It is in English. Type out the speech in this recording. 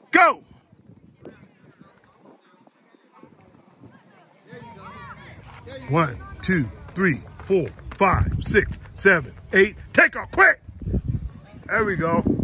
Go. 1, 2, 3, 4, 5, 6, 7, 8. Take off quick. There we go.